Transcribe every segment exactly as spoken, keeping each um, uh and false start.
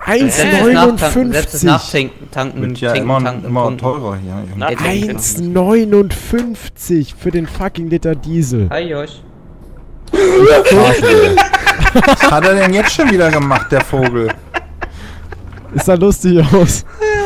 eins Selbst neunundfünfzig. Selbst das Nachtanken, tanken, Wird ja tanken, immer, tanken, immer tanken. teurer hier. Na, eins neunundfünfzig für den fucking Liter Diesel. Hi Josh. Was hat er denn jetzt schon wieder gemacht, der Vogel? Ist da lustig aus.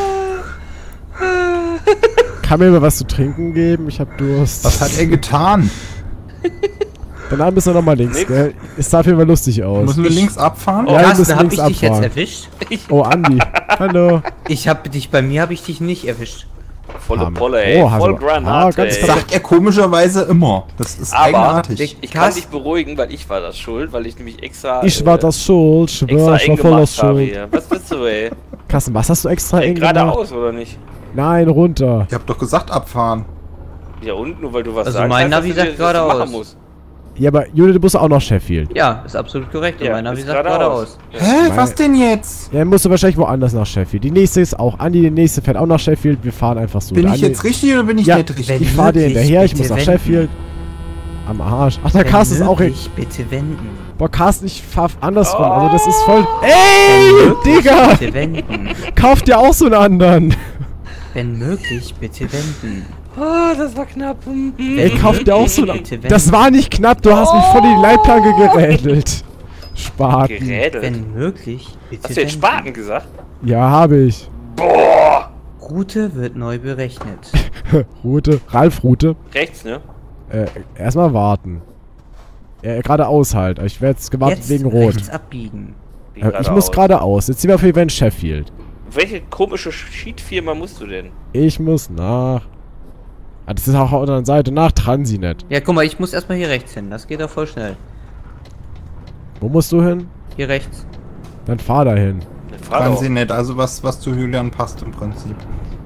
Kann mir mal was zu trinken geben? Ich hab Durst. Was hat er getan? Danach müssen wir nochmal links, Nix. gell? Es sah auf jeden Fall lustig aus. Müssen wir links abfahren? Oh, Ja, wir Carsten, müssen hab ich links dich jetzt abfahren. erwischt? Oh, Andi. Hallo. Ich hab dich, bei mir habe ich dich nicht erwischt. Volle Hammer. Polle, ey. Oh, hast Voll du- Granate, Ah, ganz ey. Sagt er komischerweise immer. Das ist Aber eigenartig. ich kann dich beruhigen, weil ich war das schuld, weil ich nämlich extra... Ich war das schuld. Ich Extra war, ich war eng voll gemacht aus habe Schuld. hier. Was bist du, ey? Carsten, was hast du extra Ey, eng gemacht? geradeaus, oder nicht? Nein, runter. Ich hab doch gesagt abfahren. Ja, und nur weil du was Also sagst, mein heißt das, Navi dass sagt du das machen geradeaus. musst. Ja, aber Jule, du musst auch noch Sheffield. Ja, ist absolut korrekt. Und Ja, meiner, wie ist sagt geradeaus. geradeaus. Hä? Meine- Was denn jetzt? Ja, dann musst du wahrscheinlich woanders nach Sheffield. Die nächste ist auch Andi, die nächste fährt auch nach Sheffield. Wir fahren einfach so. Bin Der ich Andi- jetzt richtig oder bin ich Ja, nicht richtig? wenn- Ich fahr dir Wirklich, hinterher, ich bitte muss nach wenden. Sheffield. Am Arsch. Ach, der Wenn Carsten ist auch... möglich, bitte wenden. Boah, Carsten, ich fahr andersrum. Also das ist Oh. voll... Ey, Möglich, Digga! Bitte wenden. Kauf dir auch so einen anderen. Wenn möglich, bitte wenden. Oh, das war knapp. Ey, kauf dir auch so einen... Bitte wenden. Das war nicht knapp, du hast mich voll in die Leitplanke gerädelt. Spaten. Gerädelt. Wenn möglich, bitte Hast du jetzt wenden. Spaten gesagt? Ja, habe ich. Route wird neu berechnet. Route. Ralf Route. Rechts, ne? Äh, erstmal warten. Äh, geradeaus halt. Ich werde jetzt gewartet Jetzt wegen Rot. rechts abbiegen. Wie Äh, ich muss geradeaus. Jetzt sind wir auf jeden Fall in Sheffield. Welche komische Cheat-Firma musst du denn? Ich muss nach... Ah, das ist auch auf der anderen Seite. Nach Transinet. Ja, guck mal, ich muss erstmal hier rechts hin. Das geht doch voll schnell. Wo musst du hin? Hier rechts. Dann fahr dahin. Eine Frage Fragen auch. Sie nicht, also was, was zu Julian passt im Prinzip.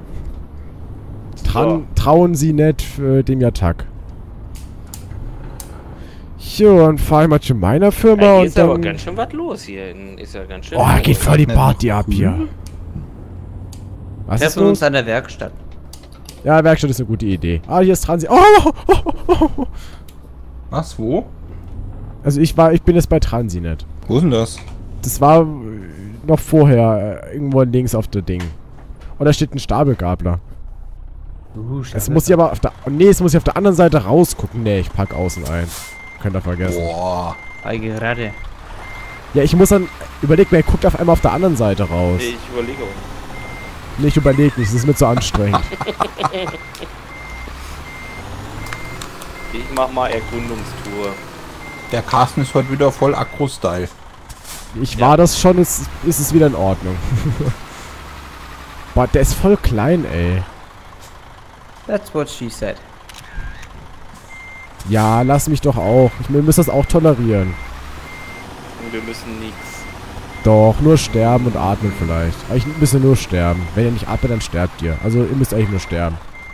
Tran Trauen Sie nicht äh, dem Jatak. Jo, dann fahr ich mal zu meiner Firma Ja, hier und ist aber dann... ganz schön was los hier. Ist ja ganz schön. Oh, da geht voll die Nicht Party noch ab hier. Was ist Treffen wir uns los? an der Werkstatt. Ja, Werkstatt ist eine gute Idee. Ah, hier ist Transi... Oh, oh, oh, oh, oh. Was, wo? Also ich war, ich bin jetzt bei Transinet. Wo ist denn das? Das war äh, noch vorher, äh, irgendwo links auf der Ding. Und da steht ein Stapelgabler. Uh, Jetzt muss ich aber auf der... Nee, jetzt muss ich auf der anderen Seite rausgucken. Nee, ich pack außen ein. Könnt ihr vergessen. Boah. Ei, gerade. Ja, ich muss dann... Überleg mir, guckt auf einmal auf der anderen Seite raus. Ich überlege auch. Nee, ich überleg nicht, das ist mir zu anstrengend. Ich mach mal Erkundungstour. Der Carsten ist heute wieder voll Akro-Style. Ich Ja. war das schon, jetzt ist es wieder in Ordnung. Boah, der ist voll klein, ey. That's what she said. Ja, lass mich doch auch. Ich, wir müssen das auch tolerieren. Und wir müssen nichts. Doch, nur sterben und atmen vielleicht. Eigentlich müsst ihr nur sterben. Wenn ihr nicht atmet, dann sterbt ihr. Also ihr müsst eigentlich nur sterben.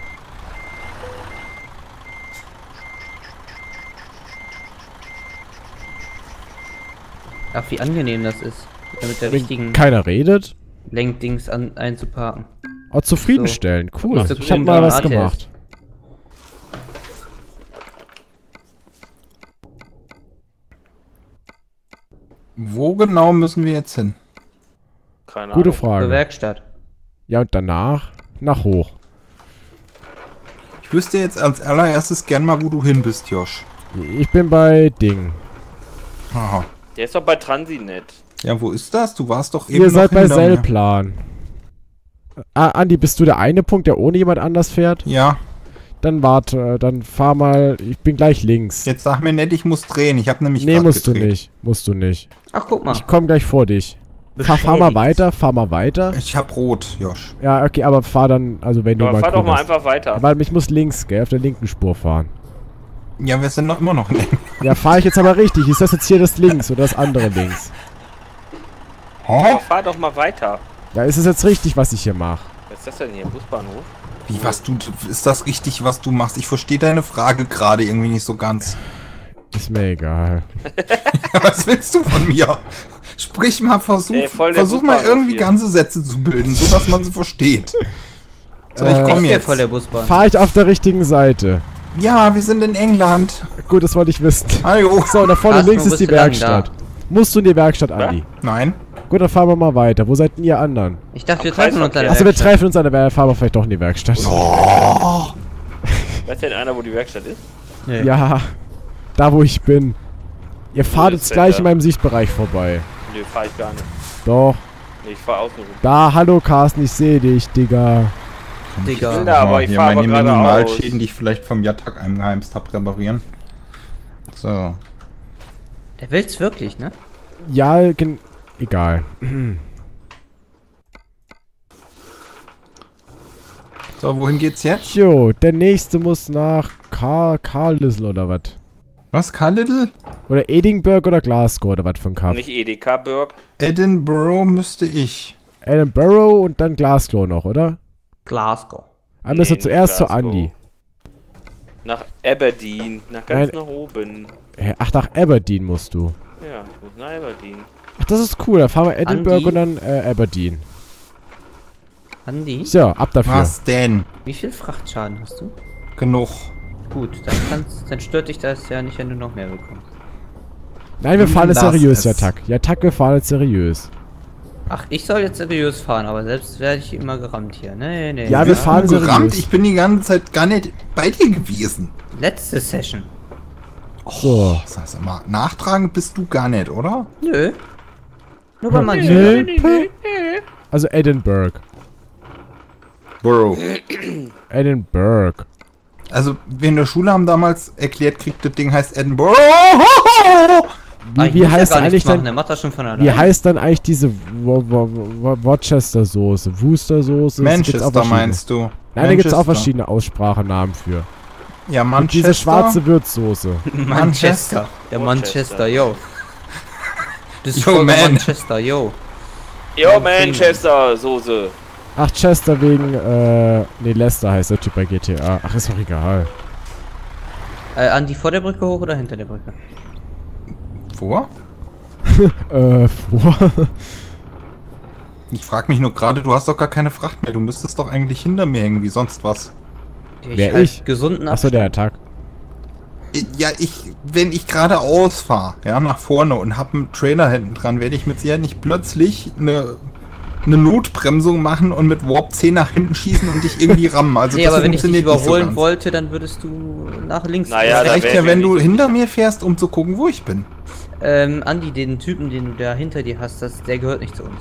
Ach, wie angenehm das ist. Mit der richtigen Keiner redet. Lenkdings an, einzuparken. Oh, zufriedenstellen. Cool. Ach, so Ich hab cool, mal was Granate gemacht. Wo genau müssen wir jetzt hin? Keine Gute Ahnung. Zur Frage. Werkstatt. Ja, und danach nach hoch. Ich wüsste jetzt als allererstes gern mal, wo du hin bist, Josh. Ich bin bei Ding. Aha. Der ist doch bei Transinet. Ja, wo ist das? Du warst doch eben Ihr noch seid bei hinter mir. Sellplan. Ah, Andi, bist du der eine Punkt, der ohne jemand anders fährt? Ja, Dann warte, dann fahr mal. Ich bin gleich links. jetzt sag mir nicht, ich muss drehen. Ich habe nämlich Nee, grad musst du gedreht. nicht. Musst du nicht. Ach, guck mal. Ich komm gleich vor dich. Fahr, fahr mal weiter, fahr mal weiter. Ich hab rot, Josh. Ja, okay, aber fahr dann, also wenn du Aber mal fahr doch mal guckst. einfach weiter. Weil ich muss links, gell, auf der linken Spur fahren. Ja, wir sind noch immer noch in Ja, fahr ich jetzt aber richtig. Ist das jetzt hier das links oder das andere links? Hä? Aber fahr doch mal weiter. Ja, ist es jetzt richtig, was ich hier mache? Was ist das denn hier? Busbahnhof? Wie, was du, ist das richtig, was du machst? Ich verstehe deine Frage gerade irgendwie nicht so ganz. Ist mir egal. Was willst du von mir? Sprich mal, versuch, Ey, voll der versuch mal Busbahnhof irgendwie hier. ganze Sätze zu bilden, so dass man sie versteht. So, ich Äh, komm Hier jetzt. voll der Busbahn. Fahr ich auf der richtigen Seite? Ja, wir sind in England. Gut, das wollte ich wissen. Hallo. So, und da vorne Carsten, links wo ist die bist du lang Werkstatt. Musst du in die Werkstatt, Andi? Nein. Gut, dann fahren wir mal weiter. Wo seid denn ihr anderen? Ich dachte, Am wir treffen uns an der Achso, wir Werkstatt. treffen uns an der Werkstatt. Fahren wir vielleicht doch in die Werkstatt. Oh. Weiß denn einer, wo die Werkstatt ist? Nee. Ja, da wo ich bin. Ihr fahrt ist jetzt denn gleich da? in meinem Sichtbereich vorbei. Nee, fahr ich gar nicht. Doch. Nee, ich fahr außen rum. Da, hallo Carsten, ich sehe dich, Digga. Digga. Ich will da, aber ich hier fahr aber meine geradeaus. Minimalschäden, die ich vielleicht vom Jatak eingeheimst habe, reparieren. So. Der will's wirklich, ne? Ja, gen egal. So, wohin geht's jetzt? Jo, der nächste muss nach Car Carlisle oder was? Was, Carl Little? Oder Edinburgh oder Glasgow oder was für ein Cup? Nicht Edeka, Burg. Edinburgh müsste ich. Edinburgh und dann Glasgow noch, oder? Glasgow. Dann müssen wir Nee, zuerst zu Glasgow. Andi. Nach Aberdeen. Nach ganz Nein. nach oben. Hä, ach, nach Aberdeen musst du. Ja, ich muss nach Aberdeen. Ach, das ist cool. Da fahren wir Edinburgh Andi? und dann äh, Aberdeen. Andi, So, ab dafür. Was denn? wie viel Frachtschaden hast du? Genug. Gut, dann, kannst, dann stört dich das ja nicht, wenn du noch mehr bekommst. Nein, wir fahren jetzt Lass seriös, es. ja, Tack. Ja, Tack, wir fahren jetzt seriös. Ach, ich soll jetzt seriös fahren, aber selbst werde ich immer gerammt hier. Nee, nee. Ja, nee. wir fahren gerammt. seriös. Ich bin die ganze Zeit gar nicht bei dir gewesen. Letzte Session. So. Das heißt immer, nachtragen bist du gar nicht, oder? Nö. Nur bei manchen. Nö. Also Edinburgh. Borough. Edinburgh. Also, wir in der Schule haben damals erklärt, kriegt das Ding heißt Edinburgh. Ah, Wie, ich wie muss ja heißt gar nichts eigentlich machen, dann, der macht das schon von alleine. wie heißt dann eigentlich diese Wo- Wo- Wo- Worcester Soße? Worcester Soße? Manchester meinst du? Nein, da gibt es auch Manchester. verschiedene Aussprachenamen für. Ja, Und Manchester. diese schwarze Würzsoße. Manchester. Der Manchester. Manchester, yo. Das ist Yo, voll man. Manchester, yo. Jo, Manchester, Soße. Ach, Chester wegen, äh, nee, Lester heißt der Typ bei G T A. Ach, ist doch egal. Äh, Andi, vor der Brücke hoch oder hinter der Brücke? Vor? Äh, vor. Ich frag mich nur gerade, du hast doch gar keine Fracht mehr. Du müsstest doch eigentlich hinter mir hängen, wie sonst was. Ich Wer, halt ich? gesunden Achso, der Abstand. Attack. I- Ja, ich, wenn ich geradeaus fahre, ja, nach vorne und hab einen Trailer hinten dran, werde ich mit Sicherheit nicht plötzlich eine, eine Notbremsung machen und mit Warp zehn nach hinten schießen und dich irgendwie rammen. Also Nee, das aber wenn ich dich funktioniert nicht so überholen ganz. wollte, dann würdest du nach links. Naja, Das da reicht wär ja, mir wenn nicht du so hinter wichtig. mir fährst, um zu gucken, wo ich bin. Ähm, Andi, den Typen, den du da hinter dir hast, das, der gehört nicht zu uns.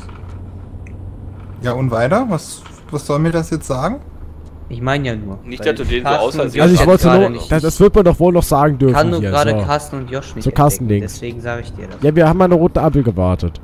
Ja, und weiter? Was, was soll mir das jetzt sagen? Ich meine ja nur. Nicht, weil dass du den so Carsten aushältst. und Josh Also ich jetzt wollte gerade nur, nicht- das, das wird man doch wohl noch sagen dürfen kann nur hier. gerade So. Carsten und Josh nicht So, Carsten entdecken, links. deswegen sage ich dir das. Ja, wir haben eine rote Ampel gewartet.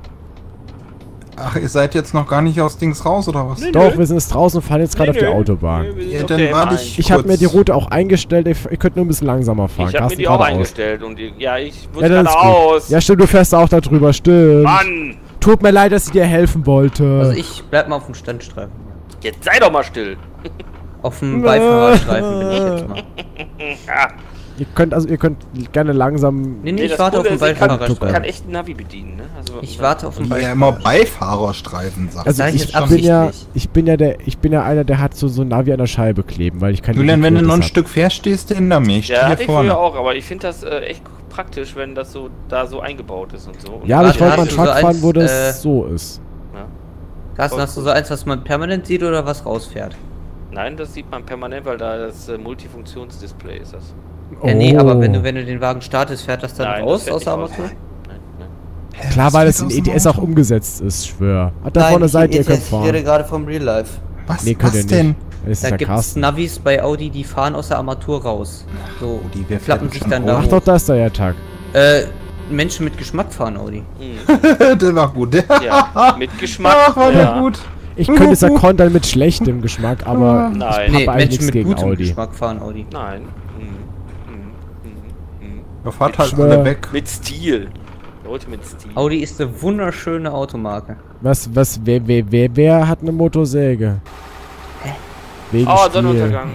Ach, ihr seid jetzt noch gar nicht aus Dings raus, oder was? Nee, Doch, nö. wir sind jetzt draußen und fahren jetzt gerade auf Nee, die nö. Autobahn. Nee, wir sind Ja, auf dann der warte M eins. ich- Ich habe mir kurz. die Route auch eingestellt, ihr, ihr könnt nur ein bisschen langsamer fahren. Ich habe mir Carsten die auch geradeaus. eingestellt und die, ja, ich muss Ja, das ist gut. geradeaus. Ja, stimmt, du fährst auch da drüber, stimmt. Mann! Tut mir leid, dass ich dir helfen wollte. Also ich bleib mal auf dem Standstreifen. Jetzt sei doch mal still. Auf dem Beifahrerstreifen bin ich jetzt mal. Ja. Ihr könnt also ihr könnt gerne langsam. Nee, nee, ich das warte auf Coole dem ist, ich kann, Beifahrerstreifen. kann echt ein Navi bedienen, ne? Also, Ich warte auf dem Ja, Beifahrerstreifen. immer Beifahrerstreifen sagt. Also sag ich ich, jetzt ich bin ja absichtlich. ich bin ja der ich bin ja einer, der hat so so ein Navi an der Scheibe kleben, weil ich keine. Julian, wenn du noch ein hab. Stück fährst, stehst du hinter mir. Ich stehe Ja, hier hatte ich früher vorne. auch, aber ich finde das äh, echt praktisch, wenn das so da so eingebaut ist und so. Und Ja, aber ich Warte, wollte mal einen hast du so Truck fahren, wo eins, das äh, so ist. ja. Carsten, hast du so eins, was man permanent sieht oder was rausfährt? Nein, das sieht man permanent, weil da das äh, Multifunktionsdisplay ist das. Ja, nee, Oh. aber wenn du, wenn du den Wagen startest, fährt das dann Nein, raus das aus fährt der nicht raus. Armatur? Nein, nein. Hä, Klar, was weil geht das in aus dem E T S auch Auto? umgesetzt ist, schwör. Ah, da vorne seid ihr, könnt fahren. gerade vom Real Life. Was, Nee, könnt ihr was nicht. denn? Das ist Da ja gibt's Carsten. Navis bei Audi, die fahren aus der Armatur raus. So, Audi, wer flappen fährt sich schon dann hoch? da Ach hoch. doch, da ist der Attack. Äh, Menschen mit Geschmack fahren Audi. Mhm. Der war gut. Ja, mit Geschmack. Ach, war der ja. gut. Ich könnte es ja kontern mit schlechtem Geschmack, aber Nein. ich Nee, habe eigentlich Menschen nichts mit gegen gutem Audi. Geschmack fahren Audi. Nein. Mhm. Mhm. Mhm. Mhm. Er fährt halt schwör. alle weg. Mit Stil. Leute mit Stil. Audi ist eine wunderschöne Automarke. Was, was, wer, wer, wer, wer hat eine Motorsäge? Wegen Oh, Stil. Sonnenuntergang.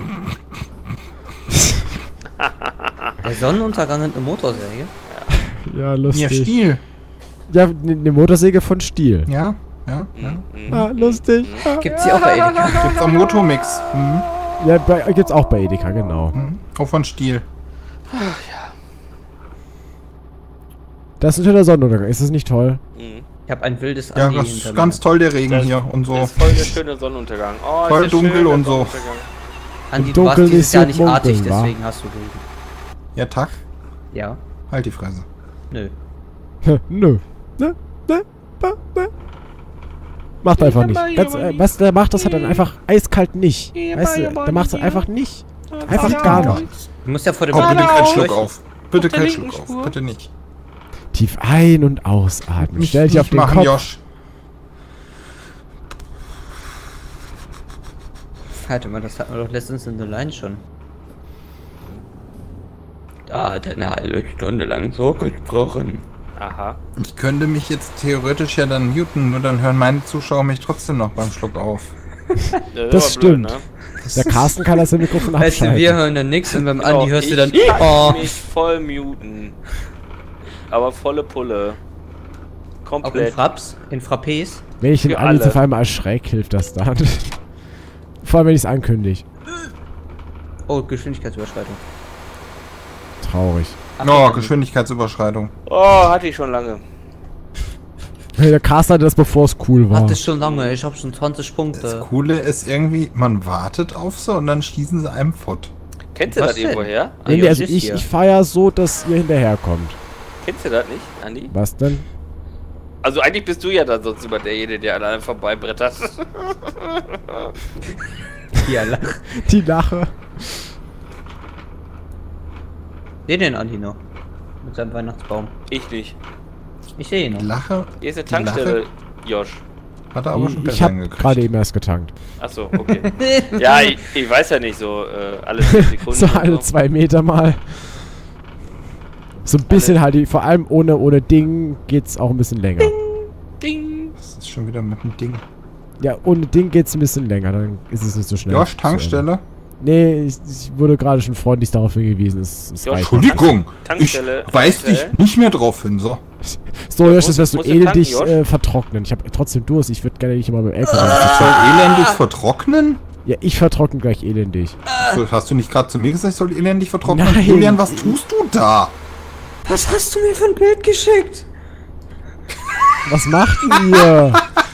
Der Sonnenuntergang hat eine Motorsäge. Ja, Ja, lustig. Stiel. Ja, eine ne Motorsäge von Stiel. Ja, ja, ja. Mhm. Ah, lustig. Ah. Gibt's die auch bei Edeka? Gibt's am Motomix. Mhm. Ja, bei, gibt's auch bei Edeka, genau. Mhm. Auch von Stiel. Das ist ein schöner Sonnenuntergang, ist das nicht toll? Mhm. Ich habe ein wildes Ja, Andi das hinter ist ganz mir. toll, der Regen Das- hier und so. Das ist voll der schöne Sonnenuntergang. Oh, ist Voll der dunkel schön, der und so. Sonnenuntergang. Andi, Im du warst Dunkeln dieses ist Jahr ja nicht munkeln, artig, wa? deswegen hast du Regen. Ja, Tag. Ja? Halt die Fresse. Nö. Nö. Ne? Ne? Ne? Ne? Macht einfach nicht. Ganz, äh, was der macht, das hat dann einfach eiskalt nicht. Weißt du, der macht es einfach nicht. Einfach gar nicht. Du musst ja vor dem Komm, bitte Andi keinen Schluck durch- auf. Bitte Auf der keinen linken Schluck auf. Spur. Bitte nicht. Tief ein- und ausatmen. Nicht, Stell dich auf nicht den machen, Kopf. Josh. Warte mal, das hatten wir doch letztens in der Line schon. Da hat er eine halbe Stunde lang so gesprochen. Aha. Ich könnte mich jetzt theoretisch ja dann muten, nur dann hören meine Zuschauer mich trotzdem noch beim Schluck auf. Das, Das ist aber blöd, stimmt. ne? Der Carsten kann das im Mikrofon Weißt du, wir abschalten. hören dann nichts und beim Genau, Andi hörst du ich dann. kann Oh. mich voll muten. Aber volle Pulle. Auch in Komplett. Fraps, in Frappés. Wenn ich den Für Andi alle. jetzt auf einmal erschreck, hilft das dann. Vor allem, wenn ich es ankündige. Oh, Geschwindigkeitsüberschreitung. Traurig. Achtung, Oh, Andi. Geschwindigkeitsüberschreitung. Oh, hatte ich schon lange. Hey, der Carsten hatte das, bevor es cool war. Hatte ich schon lange, ich hab schon zwanzig Das Punkte. Coole ist irgendwie, man wartet auf sie und dann schießen sie einem fort. Kennst du Was das denn? irgendwo her? Nee, nee, Andi, also was ist ich, hier? ich feier so, dass ihr hinterherkommt. Kennst du das nicht, Andi? Was denn? Also eigentlich bist du ja dann sonst immer derjenige, der alleine vorbeibrettert. Ja, lach. Die Lache. Den den Andi noch. Mit seinem Weihnachtsbaum. Ich nicht. Ich sehe ihn Die noch. Lache Hier ist eine Die Tankstelle, Josh. hat er aber schon Ich, ich besser hab hingekriegt. gerade eben erst getankt. Achso, okay. Ja, ich, ich weiß ja nicht so, äh, alle zehn Sekunden. So und alle zwei Meter mal. So ein bisschen halt, die- vor allem ohne, ohne Ding geht's auch ein bisschen länger. Ding. Das ist schon wieder mit dem Ding. Ja, ohne Ding geht's ein bisschen länger, dann ist es nicht so schnell. Josh, zu Tankstelle. Nee, ich, ich wurde gerade schon freundlich darauf hingewiesen. Es, es Josh, reicht. Entschuldigung, Tankstelle, ich weise dich Tankstelle. nicht mehr drauf hin, so. So, Ja, Josh, das muss- wirst du muss ich tanken, elendig Josh? äh, vertrocknen. Ich habe trotzdem Durst. Ich würde gerne nicht immer beim L K W. Ich soll elendig vertrocknen? Ja, ich vertrockne gleich elendig. So, hast du nicht gerade zu mir gesagt, ich soll elendig vertrocknen? Nein. Julian, was tust du da? Was hast du mir für ein Bild geschickt? Was macht denn ihr?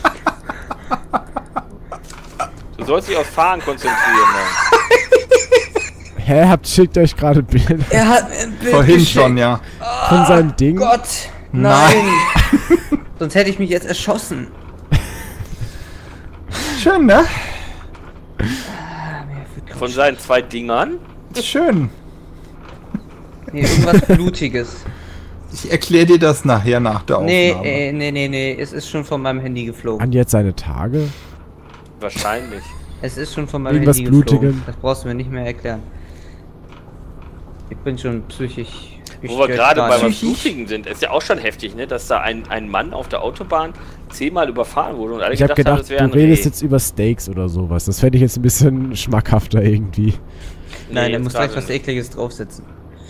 Du sollst dich aufs Fahren konzentrieren. Ne? Hä, habt schickt euch gerade Bilder Er hat mir ein Bild Vorhin geschickt. schon, ja. von seinem Ding? Gott, Nein. nein. Sonst hätte ich mich jetzt erschossen. Schön, ne? Von seinen zwei Dingern. Schön. Nee, irgendwas Blutiges. Ich erkläre dir das nachher nach der Aufnahme. Nee, äh, nee, nee, nee, es ist schon von meinem Handy geflogen. Andi hat seine Tage. Wahrscheinlich. Es ist schon von meinem Irgendwas Handy geflogen. Blutigem. Das brauchst du mir nicht mehr erklären. Ich bin schon psychisch. Wo wir gerade bei was Psychisch. Blutigen sind, ist ja auch schon heftig, ne? Dass da ein, ein Mann auf der Autobahn zehnmal überfahren wurde und alle Ich habe gedacht, haben, gedacht, das wäre du ein redest Reh. jetzt über Steaks oder sowas. Das fände ich jetzt ein bisschen schmackhafter irgendwie. Nein, Nee, er muss jetzt gleich gerade was Ekliges draufsetzen.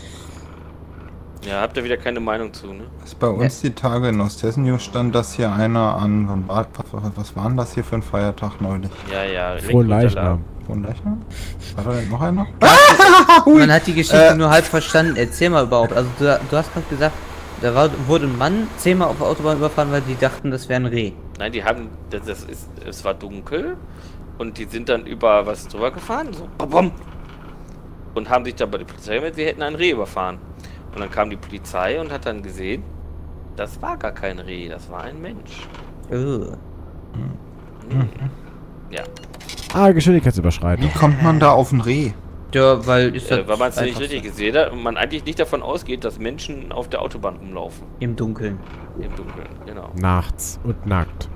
Ja, habt ihr wieder keine Meinung zu, ne? Was bei uns die Tage in Osthessen News stand, dass hier einer an, wann war, was, was war denn das hier für ein Feiertag neulich? Ja, ja. Frohen Link Leichnam. Von Leichnam? War da denn noch einer? Man hat die Geschichte Äh. nur halb verstanden. Erzähl mal überhaupt. Also du, du hast gerade gesagt, da war, wurde ein Mann zehnmal auf der Autobahn überfahren, weil die dachten, das wäre ein Reh. Nein, die haben, das, das ist, es war dunkel und die sind dann über was drüber gefahren, so bom, bom, und haben sich dann bei der Polizei gemeldet, sie hätten ein Reh überfahren. Und dann kam die Polizei und hat dann gesehen, das war gar kein Reh, das war ein Mensch. Oh. Nee. Ja, Ah, Geschwindigkeitsüberschreitung. Wie kommt man da auf ein Reh? Ja, weil ist äh, das weil man es nicht einfach richtig so. gesehen hat und man eigentlich nicht davon ausgeht, dass Menschen auf der Autobahn rumlaufen. Im Dunkeln. Im Dunkeln, genau. Nachts und nackt.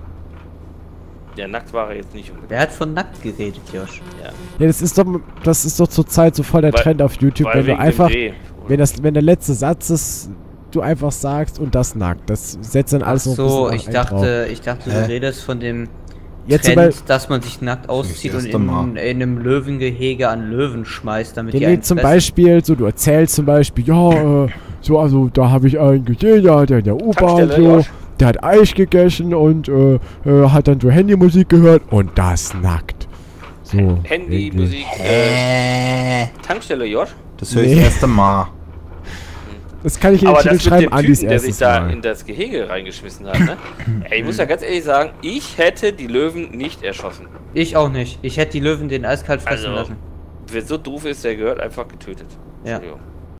Der nackt war er jetzt nicht unbedingt. Wer hat von nackt geredet, Josh? Ja. Ja, das ist doch, das ist doch zurzeit so voll der Weil- Trend auf YouTube, Weil wenn du wegen dem einfach, Reh. wenn das, wenn der letzte Satz ist, du einfach sagst und das nackt. Das setzt dann Ach alles noch ein so, bisschen ich ein drauf. dachte, ich dachte, Hä? du redest von dem Jetzt zum Trend, Beispiel, dass man sich nackt auszieht das und erste in, Mal. in einem Löwengehege an Löwen schmeißt, damit nee, die nee, einen zum fressen. Beispiel, so du erzählst zum Beispiel, ja, äh, so, also da habe ich einen gesehen, ja, der in der U-Bahn Tankstelle, so, Josh. der hat Eis gegessen und äh, äh, hat dann so Handymusik gehört und das nackt. So. Handy, irgendwie. Musik, äh, Äh. Tankstelle, Josh. Das höre ich Nee. das erste Mal. Das kann ich in den Aber Titel das mit schreiben, dem Andis Typen, der sich erstes da Mal. in das Gehege reingeschmissen hat, ne? Ey, ich muss ja ganz ehrlich sagen, ich hätte die Löwen nicht erschossen. Ich auch nicht. Ich hätte die Löwen den eiskalt fressen Also, lassen. wer so doof ist, der gehört einfach getötet. Ja. Entschuldigung.